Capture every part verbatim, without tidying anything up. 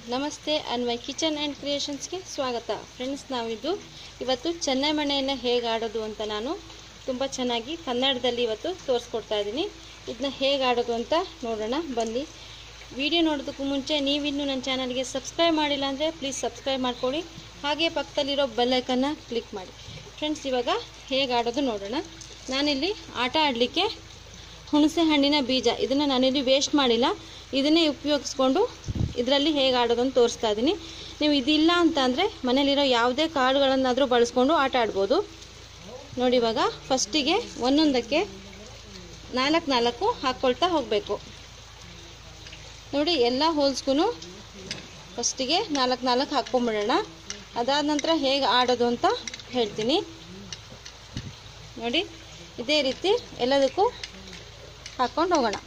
ನಮಸ್ತೆ Anvay kitchen and ಕ್ರಿಯೇಷನ್ಸ್ಗೆ ಸ್ವಾಗತ friends. ನಾವಿದು ಇವತ್ತು ಚೆನ್ನೈ ಮಣೆಯನ್ನು ಹೇಗೆ ಆಡೋದು ಅಂತ ನಾನು ತುಂಬ ಚೆನ್ನಾಗಿ ಕನ್ನಡದಲ್ಲಿ ಇವತ್ತು ತೋರಿಸ್ಕೊಡ್ತಾ ಇದ್ದೀನಿ. ಇದನ್ನ ಹೇಗೆ ಆಡೋದು ಅಂತ ನೋಡೋಣ ಬನ್ನಿ. ವಿಡಿಯೋ ನೋಡೋದಕ್ಕೂ ಮುಂಚೆ ನೀವಿನ್ನೂ ನನ್ನ ಚಾನಲ್ಗೆ ಸಬ್ಸ್ಕ್ರೈಬ್ ಮಾಡಿಲ್ಲ ಅಂದರೆ ಪ್ಲೀಸ್ ಸಬ್ಸ್ಕ್ರೈಬ್ ಮಾಡ್ಕೊಳ್ಳಿ, ಹಾಗೆ ಪಕ್ಕದಲ್ಲಿರೋ ಬೆಲ್ ಐಕನ್ನ ಕ್ಲಿಕ್ ಮಾಡಿ. ಫ್ರೆಂಡ್ಸ್, ಇವಾಗ ಹೇಗೆ ಆಡೋದು ನೋಡೋಣ. ನಾನಿಲ್ಲಿ ಆಟ ಆಡಲಿಕ್ಕೆ ಹುಣಸೆ ಹಣ್ಣಿನ ಬೀಜ ಇದನ್ನು ನಾನಿಲ್ಲಿ ವೇಸ್ಟ್ ಮಾಡಿಲ್ಲ, ಇದನ್ನೇ ಉಪಯೋಗಿಸ್ಕೊಂಡು ಇದರಲ್ಲಿ ಹೇಗೆ ಆಡೋದು ಅಂತ ತೋರಿಸ್ತಾ ಇದ್ದೀನಿ. ನೀವು ಇದಿಲ್ಲ ಅಂತ ಅಂದರೆ ಮನೇಲಿರೋ ಯಾವುದೇ ಕಾರ್ಡ್ಗಳನ್ನಾದರೂ ಬಳಸ್ಕೊಂಡು ಆಟ ಆಡ್ಬೋದು. ನೋಡಿ, ಇವಾಗ ಫಸ್ಟಿಗೆ ಒಂದೊಂದಕ್ಕೆ ನಾಲ್ಕು ನಾಲ್ಕು ಹಾಕ್ಕೊಳ್ತಾ ಹೋಗಬೇಕು. ನೋಡಿ, ಎಲ್ಲ ಹೋಲ್ಸ್ಗೂ ಫಸ್ಟಿಗೆ ನಾಲ್ಕು ನಾಲ್ಕು ಹಾಕ್ಕೊಂಬಿಡೋಣ. ಅದಾದ ನಂತರ ಹೇಗೆ ಆಡೋದು ಅಂತ ಹೇಳ್ತೀನಿ. ನೋಡಿ, ಇದೇ ರೀತಿ ಎಲ್ಲದಕ್ಕೂ ಹಾಕ್ಕೊಂಡು ಹೋಗೋಣ.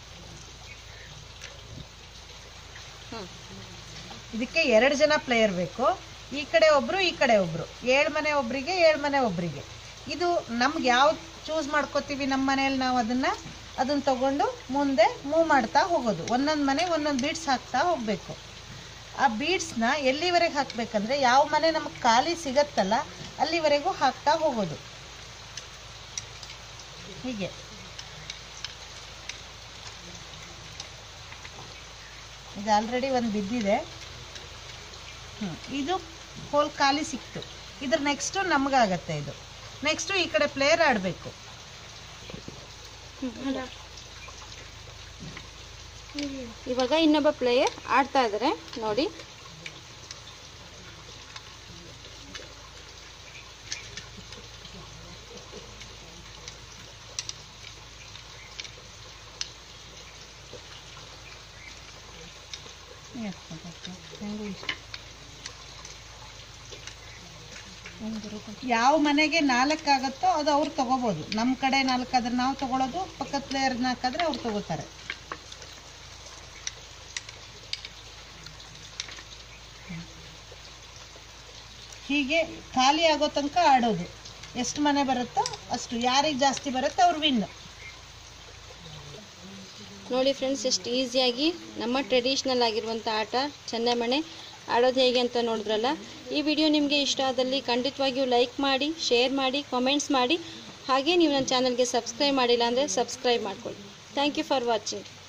ಇದಕ್ಕೆ ಎರಡು ಜನ ಪ್ಲೇಯರ್ ಬೇಕು. ಈ ಕಡೆ ಒಬ್ರು, ಈ ಕಡೆ ಒಬ್ರು, ಏಳು ಮನೆ ಒಬ್ರಿಗೆ, ಏಳು ಮನೆ ಒಬ್ರಿಗೆ. ಇದು ನಮ್ಗೆ ಯಾವ್ದು ಚೂಸ್ ಮಾಡ್ಕೋತೀವಿ ನಮ್ಮ ಮನೇಲಿ, ನಾವು ಅದನ್ನ ಅದನ್ನ ತಗೊಂಡು ಮುಂದೆ ಮೂವ್ ಮಾಡ್ತಾ ಹೋಗೋದು. ಒಂದೊಂದು ಮನೆ ಒಂದೊಂದು ಬೀಡ್ಸ್ ಹಾಕ್ತಾ ಹೋಗ್ಬೇಕು. ಆ ಬೀಡ್ಸ್ನ ಎಲ್ಲಿವರೆಗೆ ಹಾಕ್ಬೇಕಂದ್ರೆ ಯಾವ ಮನೆ ನಮಗೆ ಖಾಲಿ ಸಿಗತ್ತಲ್ಲ ಅಲ್ಲಿವರೆಗೂ ಹಾಕ್ತಾ ಹೋಗೋದು. ಹೀಗೆ ಇದು ಆಲ್ರೆಡಿ ಒಂದು ಬಿದ್ದಿದೆ. ಹ್ಞೂ ಇದು ಹೋಲ್ ಖಾಲಿ ಸಿಕ್ತು. ಇದ್ರ ನೆಕ್ಸ್ಟು ನಮಗಾಗತ್ತೆ. ಇದು ನೆಕ್ಸ್ಟು ಈ ಕಡೆ ಪ್ಲೇಯರ್ ಆಡಬೇಕು. ಇವಾಗ ಇನ್ನೊಬ್ಬ ಪ್ಲೇಯರ್ ಆಡ್ತಾ ಇದ್ದಾರೆ ನೋಡಿ. ಯಾವ ಮನೆಗೆ ನಾಲ್ಕಾಗತ್ತೋ ಅದು ಅವ್ರು ತಗೋಬೋದು. ನಮ್ಮ ಕಡೆ ನಾಲ್ಕಾದ್ರೆ ನಾವು ತಗೊಳ್ಳೋದು, ಪಕ್ಕದ ಪ್ಲೇಯರ್ ನಾಲ್ಕಾದ್ರೆ ಅವ್ರು ತಗೋತಾರೆ. ಹೀಗೆ ಖಾಲಿ ಆಗೋ ತನಕ ಆಡೋದು. ಎಷ್ಟು ಮನೆ ಬರುತ್ತೋ ಅಷ್ಟು, ಯಾರಿಗೆ ಜಾಸ್ತಿ ಬರುತ್ತೋ ಅವ್ರು ವಿನ್. ನೋಡಿ ಫ್ರೆಂಡ್ಸ್, ಎಷ್ಟು ಈಸಿಯಾಗಿ ನಮ್ಮ ಟ್ರೆಡಿಷ್ನಲ್ ಆಗಿರುವಂಥ ಆಟ ಚೆನ್ನೈ ಮಣೆ ಆಡೋದು ಹೇಗೆ ಅಂತ ನೋಡಿದ್ರಲ್ಲ. ಈ ವಿಡಿಯೋ ನಿಮಗೆ ಇಷ್ಟ ಆದಲ್ಲಿ ಖಂಡಿತವಾಗಿಯೂ ಲೈಕ್ ಮಾಡಿ, ಶೇರ್ ಮಾಡಿ, ಕಾಮೆಂಟ್ಸ್ ಮಾಡಿ, ಹಾಗೆ ನೀವು ನನ್ನ ಚಾನಲ್ಗೆ ಸಬ್ಸ್ಕ್ರೈಬ್ ಮಾಡಿಲ್ಲ ಅಂದರೆ ಸಬ್ಸ್ಕ್ರೈಬ್ ಮಾಡ್ಕೊಳ್ಳಿ. Thank you for watching.